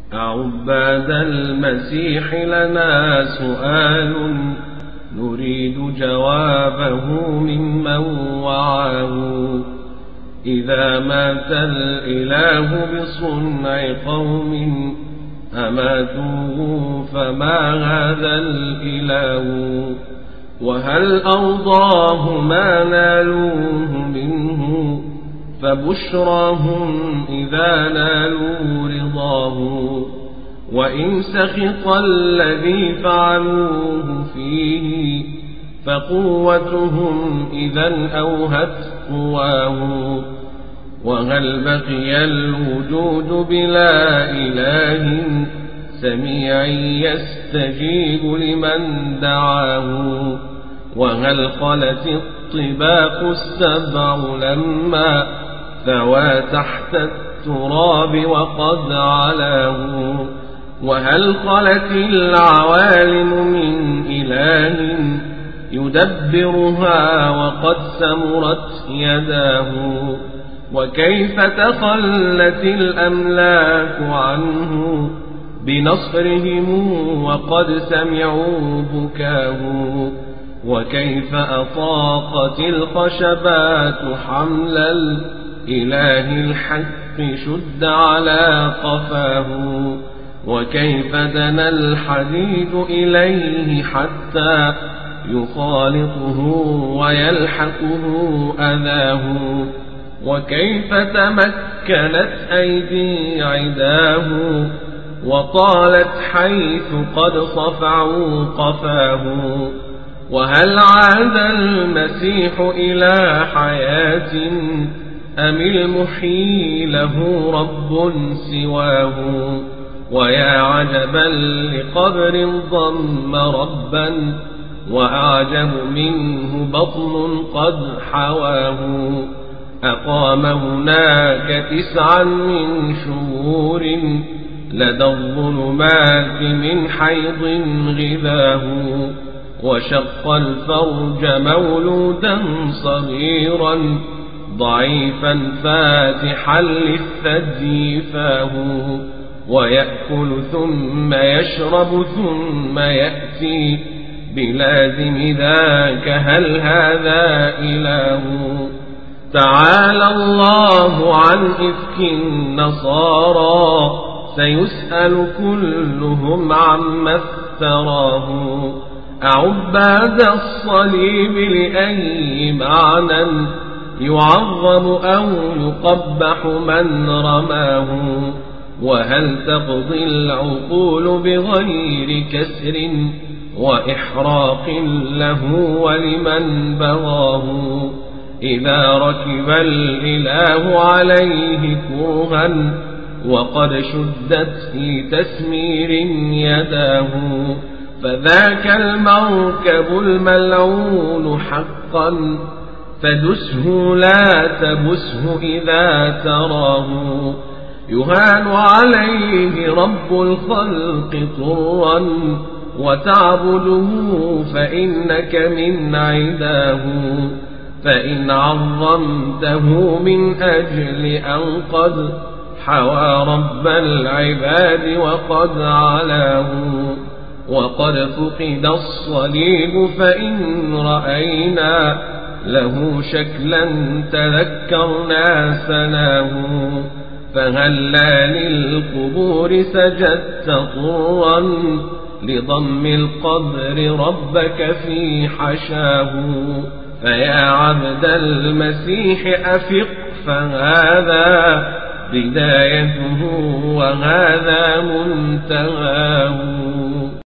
عباد المسيح لنا سؤال نريد جوابه ممن وعاه. إذا مات الإله بصنع قوم أماتوه فما هذا الإله؟ وهل أرضاه ما نالوه منه؟ فبشراهم إذا نالوا رضاه. وإن سخط الذي فعلوه فيه فقوتهم إذا أوهت قواه. وهل بقي الوجود بلا إله سميع يستجيب لمن دعاه؟ وهل خلت الطباق السبع لما ثوى تحت التراب وقد علاه؟ وهل خلت العوالم من إله يدبرها وقد سمرت يداه؟ وكيف تخلت الأملاك عنه بنصرهم وقد سمعوا بكاه؟ وكيف أطاقت الخشبات حمل الإله الحق شد على قفاه؟ وكيف دنا الحديد إليه حتى يخالطه ويلحقه أذاه؟ وكيف تمكنت أيدي عداه وطالت حيث قد صفعوا قفاه؟ وهل عاد المسيح إلى حياة أم المحيي له رب سواه؟ ويا عجبا لقبر ضم ربا وأعجب منه بطن قد حواه. أقام هناك 9 من شهور لدى الظلمات من حيض غذاه. وشق الفرج مولودا صغيرا ضعيفا فاتحا للثدي فاه. ويأكل ثم يشرب ثم يأتي بلازم ذاك هل هذا إله؟ تعالى الله عن إفك النصارى سيسأل كلهم عما افتراه. أعباد الصليب لأي معنى يعظم أو يقبح من رماه؟ وهل تقضي العقول بغير كسر وإحراق له ولمن بغاه؟ إذا ركب الإله عليه كرها وقد شدت في تسمير يداه فذاك المركب الملعون حقا فدسه لا تبسه إذا تراه. يهان عليه رب الخلق طرا وتعبده فإنك من عداه. فإن عظمته من أجل أن قد حوى رب العباد وقد علاه. وقد فقد الصليب فإن رأينا له شكلا تذكرنا سناه. فهلا للقبور سجدت طرا لضم القبر ربك في حشاه. فيا عبد المسيح أفق فهذا بدايته وهذا منتهاه.